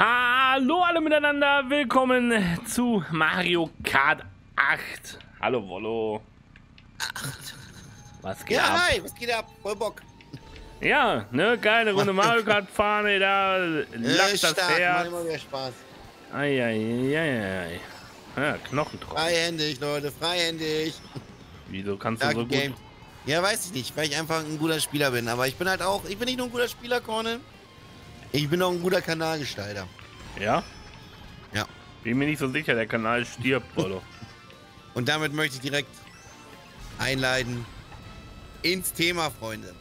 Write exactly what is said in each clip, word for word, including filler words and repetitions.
Hallo alle miteinander, willkommen zu Mario Kart acht. Hallo Wollo. acht. Was geht ja, ab? hi, was geht ab? Voll Bock. Ja, ne, geile Runde Mario Kart fahren, ey, da lacht das stark, Herz. macht immer wieder Spaß. Eieieiei. Ja, Knochentrocken. Freihändig, Leute, freihändig. Wieso kannst du Stark so gut? Game. Ja, weiß ich nicht, weil ich einfach ein guter Spieler bin. Aber ich bin halt auch, ich bin nicht nur ein guter Spieler, Cornel. Ich bin auch ein guter Kanalgestalter. Ja? Ja. Bin mir nicht so sicher, der Kanal stirbt, Wollo. Und damit möchte ich direkt einleiten ins Thema, Freunde.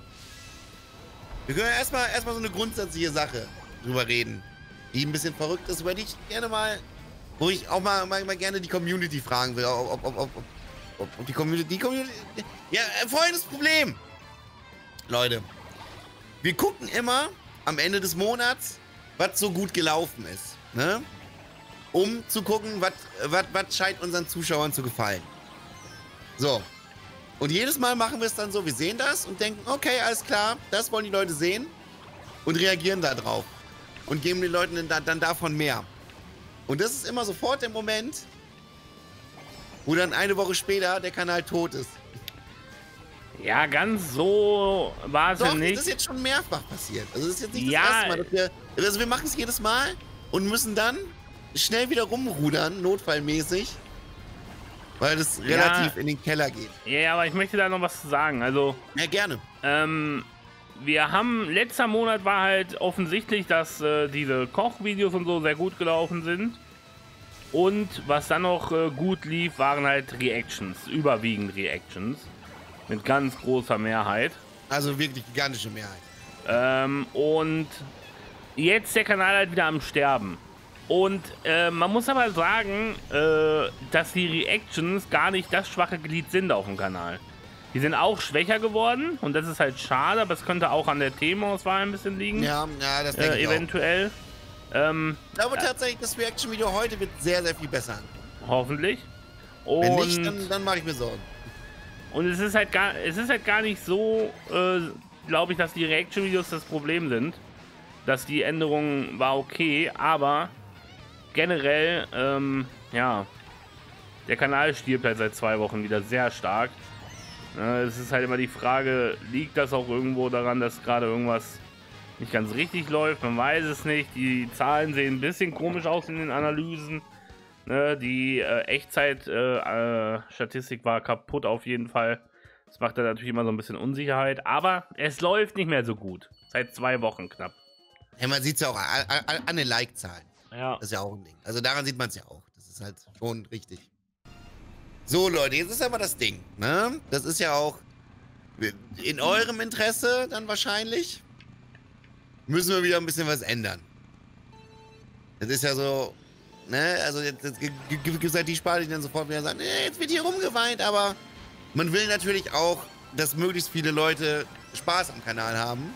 Wir können erstmal erstmal so eine grundsätzliche Sache drüber reden, die ein bisschen verrückt ist, über die ich gerne mal, wo ich auch mal, mal, mal gerne die Community fragen will, ob, ob, ob, ob, ob, ob die Community, die Community, ja, folgendes Problem, Leute, wir gucken immer am Ende des Monats, was so gut gelaufen ist, ne? Um zu gucken, was, was, was scheint unseren Zuschauern zu gefallen. So. Und jedes Mal machen wir es dann so, wir sehen das und denken, okay, alles klar, das wollen die Leute sehen und reagieren da drauf und geben den Leuten dann, dann davon mehr. Und das ist immer sofort der Moment, wo dann eine Woche später der Kanal tot ist. Ja, ganz so war es ja Doch, nicht. das ist jetzt schon mehrfach passiert. Also das ist jetzt nicht das Ja. erste Mal, dass wir, also wir machen es jedes Mal und müssen dann schnell wieder rumrudern, notfallmäßig, weil das Ja. relativ in den Keller geht. Ja, aber ich möchte da noch was zu sagen. Also, Ja, gerne. ähm, wir haben, letzter Monat war halt offensichtlich, dass äh, diese Kochvideos und so sehr gut gelaufen sind. Und was dann noch äh, gut lief, waren halt Reactions, überwiegend Reactions. Mit ganz großer Mehrheit. Also wirklich gigantische Mehrheit. Ähm, und jetzt der Kanal halt wieder am Sterben. Und äh, man muss aber sagen, äh, dass die Reactions gar nicht das schwache Glied sind auf dem Kanal. Die sind auch schwächer geworden und das ist halt schade, aber es könnte auch an der Themauswahl ein bisschen liegen. Ja, ja, das denke äh, ich auch. eventuell. Ähm, Ich glaube tatsächlich, das Reaction-Video heute wird sehr, sehr viel besser. hoffentlich. Und, Wenn nicht, dann, dann mache ich mir Sorgen. und es ist halt gar, es ist halt gar nicht so, äh, glaube ich, dass die Reaction-Videos das Problem sind. Dass die Änderung war okay, aber generell, ähm, ja, der Kanal stirbt halt seit zwei Wochen wieder sehr stark. Äh, es ist halt immer die Frage, liegt das auch irgendwo daran, dass gerade irgendwas nicht ganz richtig läuft? Man weiß es nicht. Die Zahlen sehen ein bisschen komisch aus in den Analysen. Ne, die äh, Echtzeit-Statistik äh, äh, war kaputt auf jeden Fall. Das macht dann natürlich immer so ein bisschen Unsicherheit. Aber es läuft nicht mehr so gut. Seit zwei Wochen knapp. Ja, man sieht es ja auch an, an, an den Like-Zahlen. Ja. Das ist ja auch ein Ding. Also daran sieht man es ja auch. Das ist halt schon richtig. So, Leute, jetzt ist aber das Ding, ne? Das ist ja auch in eurem Interesse dann wahrscheinlich. Müssen wir wieder ein bisschen was ändern. Das ist ja so, ne? Also jetzt, jetzt gibt es halt die Sparte, die dann sofort wieder sagen, nee, jetzt wird hier rumgeweint, aber man will natürlich auch, dass möglichst viele Leute Spaß am Kanal haben.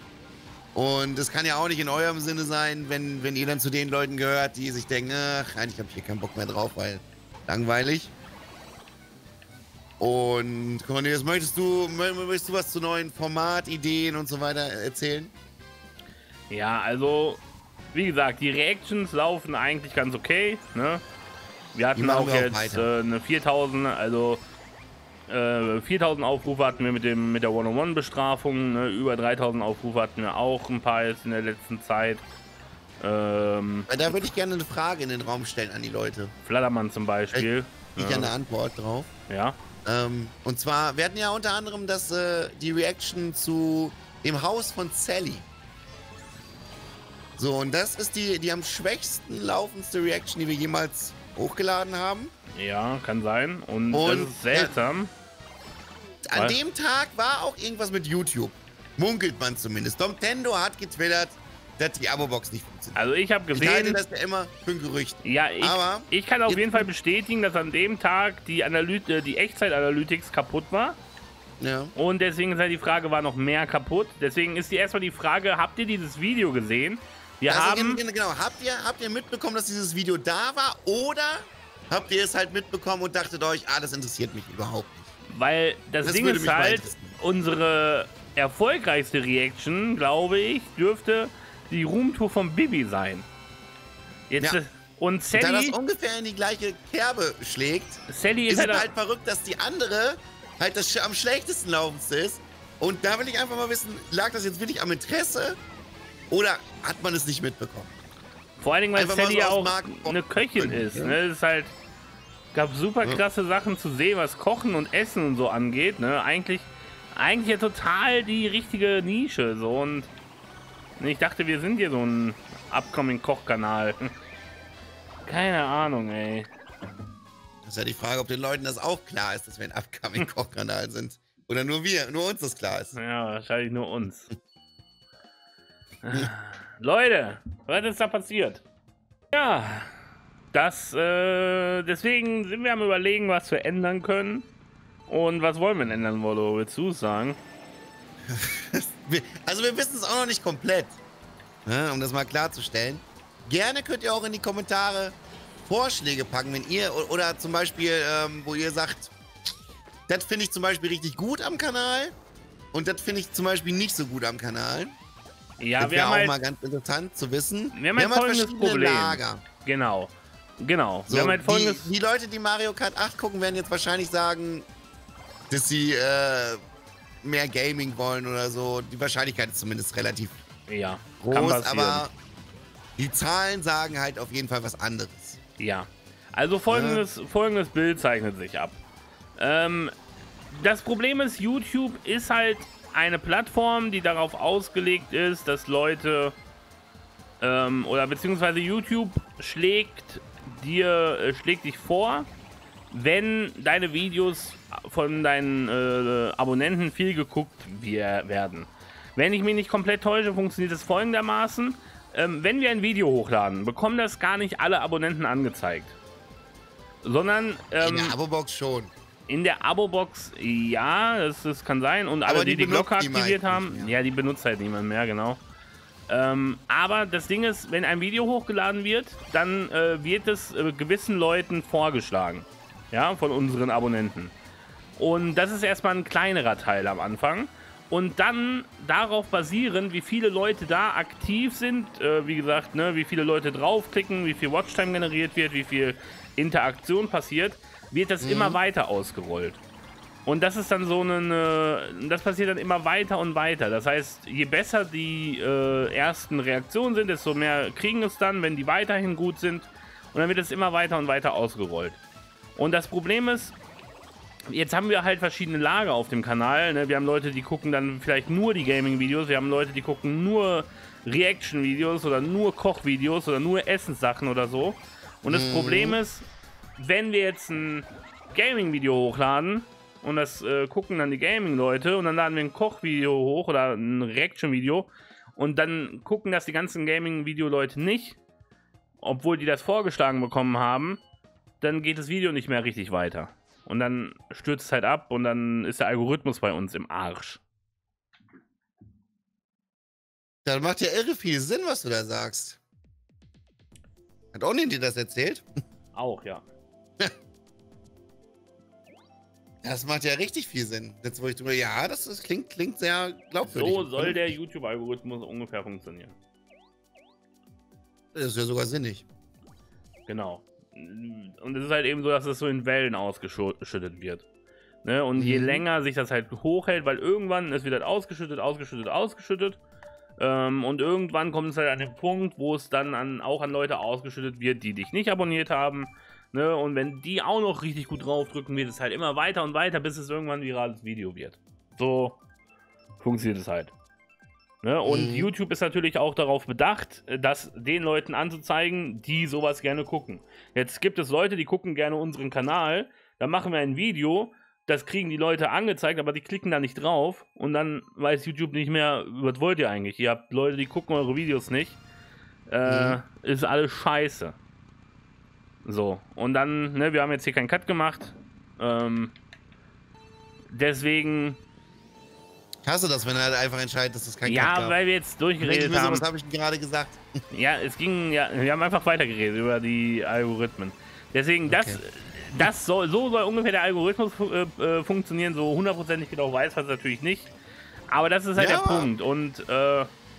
Und es kann ja auch nicht in eurem Sinne sein, wenn, wenn ihr dann zu den Leuten gehört, die sich denken, ach, eigentlich habe ich hier keinen Bock mehr drauf, weil langweilig. Und Cornelius, möchtest du, möchtest du was zu neuen Formatideen und so weiter erzählen? Ja, also, wie gesagt, die Reactions laufen eigentlich ganz okay, ne? Wir hatten auch wir auch jetzt äh, eine viertausend, also äh, viertausend Aufrufe hatten wir mit dem mit der One-on-One-Bestrafung, ne? Über dreitausend Aufrufe hatten wir auch ein paar jetzt in der letzten Zeit. Ähm, Da würde ich gerne eine Frage in den Raum stellen an die Leute. Flattermann zum Beispiel. Ich ja. habe eine Antwort drauf. Ja. Ähm, und zwar, wir hatten ja unter anderem das, äh, die Reaction zu dem Haus von Sally. So, und das ist die, die am schwächsten laufendste Reaction, die wir jemals hochgeladen haben. Ja, kann sein. Und, Und, das ist seltsam. Ja, an Was? dem Tag war auch irgendwas mit YouTube. Munkelt man zumindest. Domtendo hat getwittert, dass die Abo-Box nicht funktioniert. Also ich habe Ich halte gesehen, das ja immer für ein Gerücht. ja, ich, Aber ich kann auf jetzt- jeden Fall bestätigen, dass an dem Tag die, Analyt äh, die Echtzeit-Analytics kaputt war. Ja. Und deswegen ist halt die Frage, war noch mehr kaputt. Deswegen ist die erstmal die Frage, habt ihr dieses Video gesehen? Wir Also, haben... gen- genau, habt ihr, habt ihr mitbekommen, dass dieses Video da war? Oder habt ihr es halt mitbekommen und dachtet euch, ah, das interessiert mich überhaupt nicht? Weil das, Das Ding würde ist mich mal halt, interessieren. unsere erfolgreichste Reaction, glaube ich, dürfte die Roomtour von Bibi sein. Jetzt, Ja. Und Sally... Da das ungefähr in die gleiche Kerbe schlägt, Sally ist ist es halt... halt verrückt, dass die andere halt das sch- am schlechtesten laufendste ist. Und da will ich einfach mal wissen, lag das jetzt wirklich am Interesse oder hat man es nicht mitbekommen? Vor allen Dingen, weil Einfach mal Sally so ja aus auch Marken- eine Köchin ist. Ja. Ne? Es ist halt... gab super krasse Sachen zu sehen, was Kochen und Essen und so angeht. Ne? Eigentlich, eigentlich ja total die richtige Nische. So. Und ich dachte, wir sind hier so ein Upcoming-Kochkanal. Keine Ahnung, ey. Das ist ja die Frage, ob den Leuten das auch klar ist, dass wir ein Upcoming-Kochkanal sind. Oder nur wir, nur uns das klar ist. Ja, wahrscheinlich nur uns. Leute, was ist da passiert? Ja, das, äh, deswegen sind wir am Überlegen, was wir ändern können. Und was wollen wir denn ändern, Wollo? Willst du es sagen? Wir- Also wir wissen es auch noch nicht komplett. Ja, um das mal klarzustellen. Gerne könnt ihr auch in die Kommentare Vorschläge packen, wenn ihr, o- oder zum Beispiel, ähm, wo ihr sagt, das finde ich zum Beispiel richtig gut am Kanal und das finde ich zum Beispiel nicht so gut am Kanal. Ja, das wir wäre haben auch halt, mal ganz interessant zu wissen. wir haben halt folgendes verschiedene Problem. Lager. Genau, genau. So, wir haben halt folgendes... die, die Leute, die Mario Kart acht gucken, werden jetzt wahrscheinlich sagen, dass sie äh, mehr Gaming wollen oder so. Die Wahrscheinlichkeit ist zumindest relativ Ja, kann groß, passieren. aber die Zahlen sagen halt auf jeden Fall was anderes. Ja, also folgendes, folgendes Bild zeichnet sich ab. Ähm, das Problem ist, YouTube ist halt eine Plattform, die darauf ausgelegt ist, dass Leute, ähm, oder beziehungsweise YouTube schlägt dir, äh, schlägt dich vor, wenn deine Videos von deinen äh, Abonnenten viel geguckt wir werden. Wenn ich mich nicht komplett täusche, funktioniert es folgendermaßen. Ähm, wenn wir ein Video hochladen, bekommen das gar nicht alle Abonnenten angezeigt. Sondern ähm, In der Abo-Box schon. in der Abo-Box, ja, das, das kann sein. Und alle, Aber die die die Glocke benutzt die aktiviert meisten haben, nicht mehr. ja, die benutzt halt niemand mehr, genau. Ähm, aber das Ding ist, wenn ein Video hochgeladen wird, dann äh, wird es äh, gewissen Leuten vorgeschlagen. Ja, von unseren Abonnenten. Und das ist erstmal ein kleinerer Teil am Anfang. Und dann darauf basierend, wie viele Leute da aktiv sind, äh, wie gesagt, ne, wie viele Leute draufklicken, wie viel Watchtime generiert wird, wie viel Interaktion passiert, wird das Mhm. immer weiter ausgerollt. Und das ist dann so eine, das passiert dann immer weiter und weiter. Das heißt, je besser die äh, ersten Reaktionen sind, desto mehr kriegen es dann, wenn die weiterhin gut sind. Und dann wird es immer weiter und weiter ausgerollt. Und das Problem ist, jetzt haben wir halt verschiedene Lager auf dem Kanal. Ne? Wir haben Leute, die gucken dann vielleicht nur die Gaming-Videos. Wir haben Leute, die gucken nur Reaction-Videos oder nur Kochvideos oder nur Essenssachen oder so. Und das Mhm. Problem ist, wenn wir jetzt ein Gaming-Video hochladen und das äh, gucken dann die Gaming-Leute und dann laden wir ein Kochvideo hoch oder ein Reaction-Video und dann gucken das die ganzen Gaming-Video-Leute nicht, obwohl die das vorgeschlagen bekommen haben, dann geht das Video nicht mehr richtig weiter. Und dann stürzt es halt ab und dann ist der Algorithmus bei uns im Arsch. Das macht ja irre viel Sinn, was du da sagst. Hat Onin dir das erzählt? Auch, ja. Das macht ja richtig viel Sinn. Jetzt, wo ich drüber, ja, das, das klingt, klingt sehr glaubwürdig. So soll der YouTube-Algorithmus ungefähr funktionieren. Das ist ja sogar sinnig. Genau. Und es ist halt eben so, dass es so in Wellen ausgeschüttet wird. Ne? Und je Mhm. länger sich das halt hochhält, weil irgendwann es wird halt ausgeschüttet, ausgeschüttet, ausgeschüttet. Ähm, und irgendwann kommt es halt an den Punkt, wo es dann an, auch an Leute ausgeschüttet wird, die dich nicht abonniert haben. Ne? Und wenn die auch noch richtig gut draufdrücken, wird es halt immer weiter und weiter, bis es irgendwann ein virales Video wird. So funktioniert es halt. Ne? Und Mhm. YouTube ist natürlich auch darauf bedacht, das den Leuten anzuzeigen, die sowas gerne gucken. Jetzt gibt es Leute, die gucken gerne unseren Kanal, dann machen wir ein Video, das kriegen die Leute angezeigt, aber die klicken da nicht drauf und dann weiß YouTube nicht mehr, was wollt ihr eigentlich? Ihr habt Leute, die gucken eure Videos nicht. Äh, Mhm. Ist alles scheiße. So, und dann, ne, wir haben jetzt hier keinen Cut gemacht. Ähm, deswegen, Ich hasse das, wenn er halt einfach entscheidet, dass das kein ja, Cut gab. weil wir jetzt Ich durchgeredet denke mir so, haben. was habe ich denn gerade gesagt? Ja, es ging, ja, wir haben einfach weitergeredet über die Algorithmen. Deswegen, das, Okay. das soll, so soll ungefähr der Algorithmus äh, äh, funktionieren. So hundertprozentig genau weiß man es natürlich nicht. Aber das ist halt Ja, der aber- Punkt. Und äh,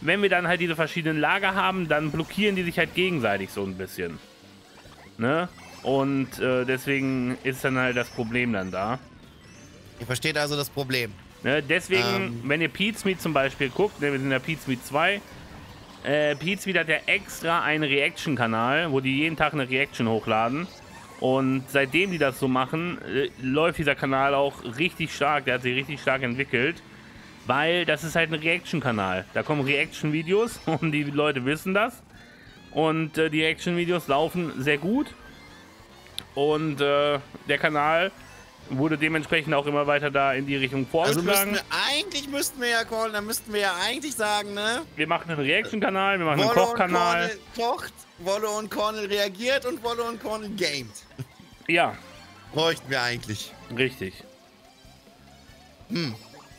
wenn wir dann halt diese verschiedenen Lager haben, dann blockieren die sich halt gegenseitig so ein bisschen. Ne? Und äh, deswegen ist dann halt das Problem dann da. Ihr versteht also das Problem. Ne? Deswegen, ähm. wenn ihr Pizmeet zum Beispiel guckt, ne, wir sind ja Pizmeet zwei, äh, Pizmeet hat ja extra einen Reaction-Kanal, wo die jeden Tag eine Reaction hochladen. Und seitdem die das so machen, äh, läuft dieser Kanal auch richtig stark, der hat sich richtig stark entwickelt. Weil das ist halt ein Reaction-Kanal. Da kommen Reaction-Videos und die Leute wissen das. Und äh, die Reaction-Videos laufen sehr gut. Und äh, der Kanal wurde dementsprechend auch immer weiter da in die Richtung vorgeschlagen. Also müssten wir, eigentlich müssten wir ja callen, dann müssten wir ja eigentlich sagen, ne? Wir machen einen Reaction-Kanal, wir machen Wolle einen Kochkanal. kocht, Wolle und Cornel reagiert und Wolle und Cornel gamet. Ja. Bräuchten wir eigentlich. Richtig. Hm.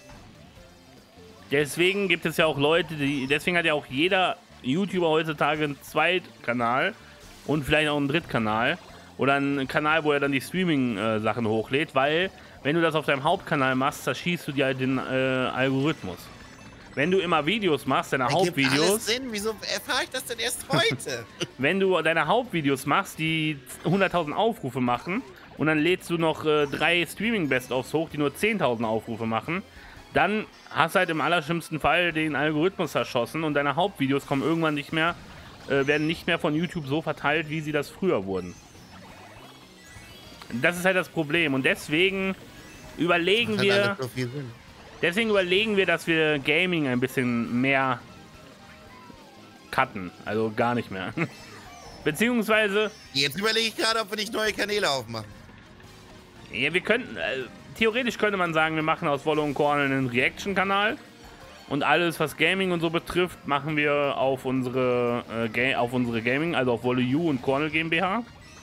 Deswegen gibt es ja auch Leute, die. Deswegen hat ja auch jeder YouTuber heutzutage einen Zweitkanal und vielleicht auch einen Drittkanal. Oder einen Kanal, wo er dann die Streaming-Sachen hochlädt, weil, wenn du das auf deinem Hauptkanal machst, zerschießt du dir halt den äh, Algorithmus. Wenn du immer Videos machst, deine Ergibt Hauptvideos. alles Sinn. Wieso erfahre ich das denn erst heute? Wenn du deine Hauptvideos machst, die hunderttausend Aufrufe machen, und dann lädst du noch äh, drei Streaming-Best-ofs hoch, die nur zehntausend Aufrufe machen, dann hast du halt im allerschlimmsten Fall den Algorithmus zerschossen und deine Hauptvideos kommen irgendwann nicht mehr, äh, werden nicht mehr von YouTube so verteilt, wie sie das früher wurden. Das ist halt das Problem und deswegen überlegen wir, so viel Sinn. deswegen überlegen wir, dass wir Gaming ein bisschen mehr cutten, also gar nicht mehr. Beziehungsweise... Jetzt überlege ich gerade, ob wir nicht neue Kanäle aufmachen. Ja, wir könnten... Äh, theoretisch könnte man sagen, wir machen aus Wolle und Cornel einen Reaction-Kanal. Und alles, was Gaming und so betrifft, machen wir auf unsere, äh, Ga auf unsere Gaming, also auf Wolle U und Cornel GmbH.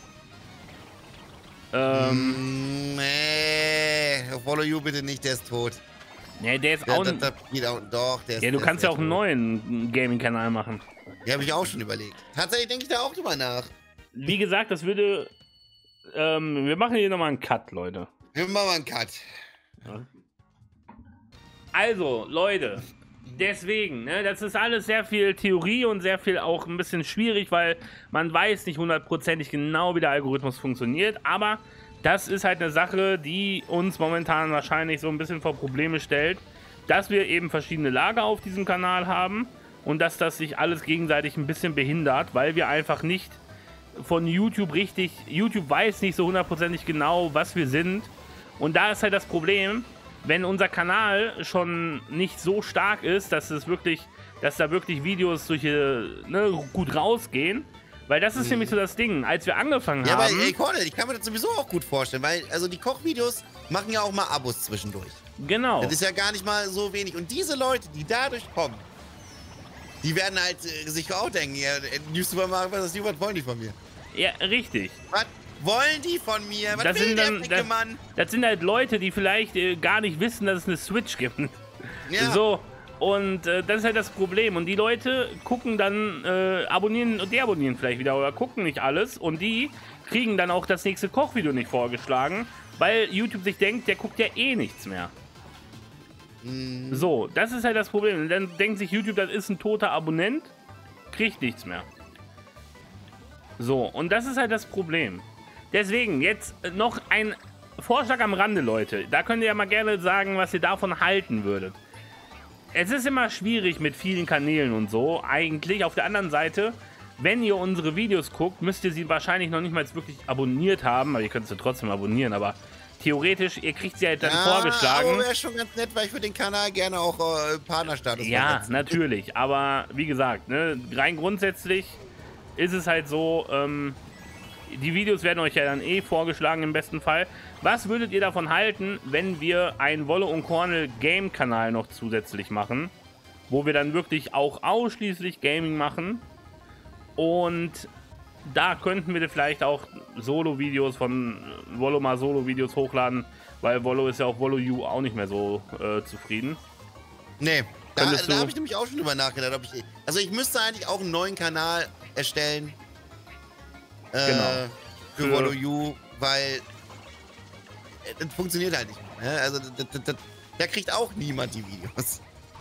Ähm... Mm, nee, Follow You bitte nicht, der ist tot. Nee, der ist Der, auch... der, der, der, auch doch, der ist, ja, du der kannst ist ja auch einen tot. neuen Gaming-Kanal machen. Ja, habe ich auch schon überlegt. Tatsächlich denke ich da auch drüber nach. Wie gesagt, das würde... Ähm, wir machen hier nochmal einen Cut, Leute. Wir machen mal einen Cut. Also, Leute, deswegen, ne, das ist alles sehr viel Theorie und sehr viel auch ein bisschen schwierig, weil man weiß nicht hundertprozentig genau, wie der Algorithmus funktioniert, aber das ist halt eine Sache, die uns momentan wahrscheinlich so ein bisschen vor Probleme stellt, dass wir eben verschiedene Lager auf diesem Kanal haben und dass das sich alles gegenseitig ein bisschen behindert, weil wir einfach nicht von YouTube richtig, YouTube weiß nicht so hundertprozentig genau, was wir sind und da ist halt das Problem, wenn unser Kanal schon nicht so stark ist, dass es wirklich, dass da wirklich Videos solche, ne, gut rausgehen, weil das ist mhm. nämlich so das Ding, als wir angefangen ja, haben... Ja, aber ey, Cornel, ich kann mir das sowieso auch gut vorstellen, weil also die Kochvideos machen ja auch mal Abos zwischendurch. Genau. Das ist ja gar nicht mal so wenig und diese Leute, die dadurch kommen, die werden halt äh, sich auch denken, ja, New Super Mario, was ist die, was wollen die von mir? Ja, richtig. Was wollen die von mir? Was das will sind der dann, dicke das, Mann? Das sind halt Leute, die vielleicht äh, gar nicht wissen, dass es eine Switch gibt. Ja. So, und äh, das ist halt das Problem. Und die Leute gucken dann, äh, abonnieren und deabonnieren vielleicht wieder oder gucken nicht alles. Und die kriegen dann auch das nächste Kochvideo nicht vorgeschlagen, weil YouTube sich denkt, der guckt ja eh nichts mehr. Mhm. So, das ist halt das Problem. Und dann denkt sich YouTube, das ist ein toter Abonnent, kriegt nichts mehr. So, und das ist halt das Problem. Deswegen, jetzt noch ein Vorschlag am Rande, Leute. Da könnt ihr ja mal gerne sagen, was ihr davon halten würdet. Es ist immer schwierig mit vielen Kanälen und so, eigentlich. Auf der anderen Seite, wenn ihr unsere Videos guckt, müsst ihr sie wahrscheinlich noch nicht mal wirklich abonniert haben. Aber ihr könnt sie trotzdem abonnieren, aber theoretisch, ihr kriegt sie halt dann ja, vorgeschlagen. Aber wäre schon ganz nett, weil ich für den Kanal gerne auch äh, Partnerstatus Ja, versetze. natürlich. Aber wie gesagt, ne, rein grundsätzlich ist es halt so, ähm, die Videos werden euch ja dann eh vorgeschlagen im besten Fall. Was würdet ihr davon halten, wenn wir einen Wolle und Cornel Game-Kanal noch zusätzlich machen, wo wir dann wirklich auch ausschließlich Gaming machen und da könnten wir vielleicht auch Solo-Videos von Wollo mal Solo-Videos hochladen, weil Wollo ist ja auf Wollo U auch nicht mehr so äh, zufrieden. Nee, da, Könntest da du- habe ich nämlich auch schon drüber nachgedacht. Ob ich, also ich müsste eigentlich auch einen neuen Kanal erstellen. Äh, Genau. Für Für- Wollo U, weil äh, das funktioniert halt nicht mehr. Ne? Also das, das, das, da kriegt auch niemand die Videos.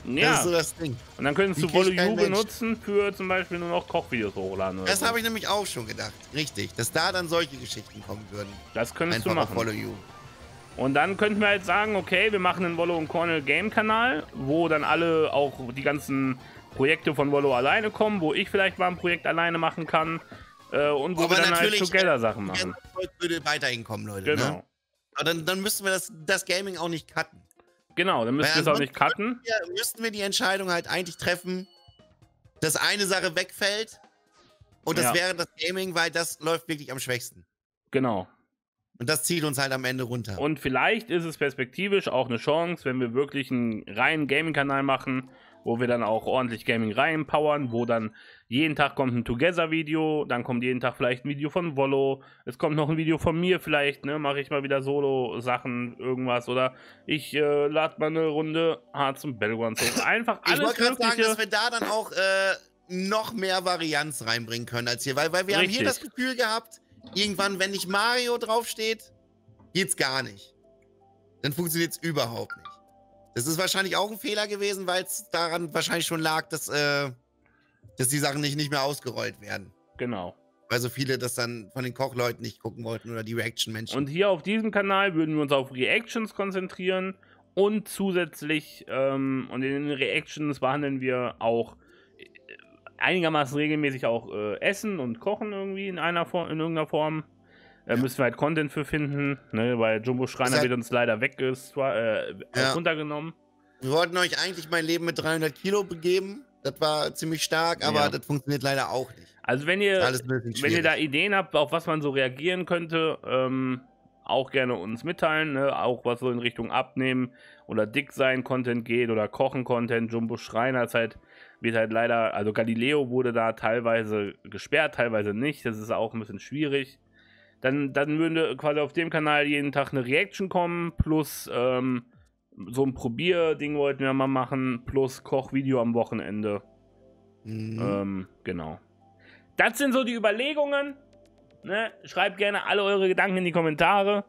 Ja. Das ist so das Ding. Und dann könntest Die du kriegt Volo kein U Mensch. benutzen für zum Beispiel nur noch Kochvideos hochladen. Oder Das so. habe ich nämlich auch schon gedacht. Richtig. Dass da dann solche Geschichten kommen würden. Das könntest Einfach du auf machen. Follow You. Und dann könnten wir halt sagen, okay, wir machen einen Volo und Cornel Game Kanal, wo dann alle auch die ganzen Projekte von Volo alleine kommen, wo ich vielleicht mal ein Projekt alleine machen kann äh, und wo Aber wir dann halt natürlich, Together äh, Sachen machen. Das würde weiterhin kommen, Leute. Genau. Ne? Aber dann, dann müssten wir das, das Gaming auch nicht cutten. Genau, dann müssen wir es auch nicht cutten. Wir, müssten wir die Entscheidung halt eigentlich treffen, dass eine Sache wegfällt und das Ja. wäre das Gaming, weil das läuft wirklich am schwächsten. Genau. Und das zieht uns halt am Ende runter. Und vielleicht ist es perspektivisch auch eine Chance, wenn wir wirklich einen reinen Gaming-Kanal machen, wo wir dann auch ordentlich Gaming reinpowern, wo dann jeden Tag kommt ein Together-Video, dann kommt jeden Tag vielleicht ein Video von Volo, es kommt noch ein Video von mir vielleicht, ne, mache ich mal wieder Solo-Sachen, irgendwas, oder ich äh, lade mal eine Runde Hearts und Battlegrounds hoch. Einfach alles Ich wollte gerade sagen, Mögliche. dass wir da dann auch äh, noch mehr Varianz reinbringen können als hier, weil, weil wir Richtig. haben hier das Gefühl gehabt, irgendwann, wenn nicht Mario draufsteht, geht's gar nicht. Dann funktioniert's überhaupt nicht. Das ist wahrscheinlich auch ein Fehler gewesen, weil es daran wahrscheinlich schon lag, dass, äh, dass die Sachen nicht, nicht mehr ausgerollt werden. Genau. Weil so viele das dann von den Kochleuten nicht gucken wollten oder die Reaction-Menschen. Und hier auf diesem Kanal würden wir uns auf Reactions konzentrieren und zusätzlich, ähm, und in den Reactions behandeln wir auch äh, einigermaßen regelmäßig auch äh, Essen und Kochen irgendwie in einer Form, in irgendeiner Form. Da müssen wir halt Content für finden, ne, weil Jumbo Schreiner hat- wird uns leider weg ist, äh, Ja. runtergenommen. Wir wollten euch eigentlich mein Leben mit dreihundert Kilo begeben. Das war ziemlich stark, aber Ja. das funktioniert leider auch nicht. Also wenn ihr, Alles ein bisschen wenn ihr da schwierig. Ideen habt, auf was man so reagieren könnte, ähm, auch gerne uns mitteilen, ne? Auch was so in Richtung Abnehmen oder dick sein Content geht oder Kochen Content. Jumbo Schreiner ist halt, wird halt leider, also Galileo wurde da teilweise gesperrt, teilweise nicht. Das ist auch ein bisschen schwierig. Dann, dann würde quasi auf dem Kanal jeden Tag eine Reaction kommen, plus ähm, so ein Probierding wollten wir mal machen, plus Kochvideo am Wochenende. Mhm. Ähm, genau. Das sind so die Überlegungen. Ne? Schreibt gerne alle eure Gedanken in die Kommentare.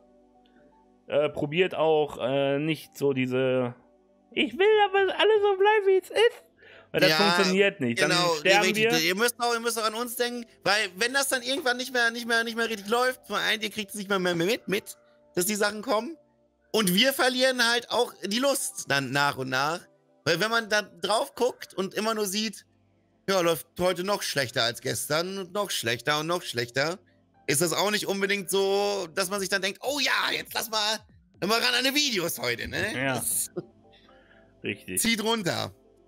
Äh, probiert auch äh, nicht so diese ich will, aber alles so bleibt, wie es ist. Weil das Ja, funktioniert nicht. Genau, Dann sterben richtig. wir. Ihr müsst auch, ihr müsst auch an uns denken, weil wenn das dann irgendwann nicht mehr, nicht mehr, nicht mehr richtig läuft, zum einen, ihr kriegt es nicht mehr, mehr mit, mit, dass die Sachen kommen. Und wir verlieren halt auch die Lust dann nach und nach. Weil wenn man da drauf guckt und immer nur sieht, ja, läuft heute noch schlechter als gestern und noch schlechter und noch schlechter, ist das auch nicht unbedingt so, dass man sich dann denkt, oh ja, jetzt lass mal, lass mal ran an die Videos heute, ne? Ja. Das Richtig. zieht runter.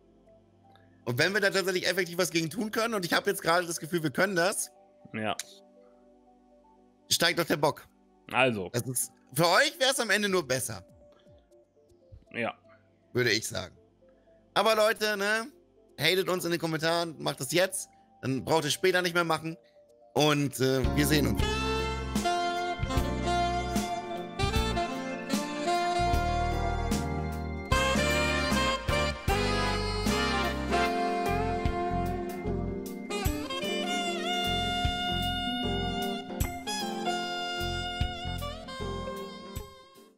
Und wenn wir da tatsächlich effektiv was gegen tun können, und ich habe jetzt gerade das Gefühl, wir können das, Ja. steigt doch der Bock. Also, Das ist, für euch wäre es am Ende nur besser, ja. würde ich sagen. Aber Leute, ne, hatet uns in den Kommentaren, macht das jetzt, dann braucht ihr später nicht mehr machen. Und äh, wir sehen uns.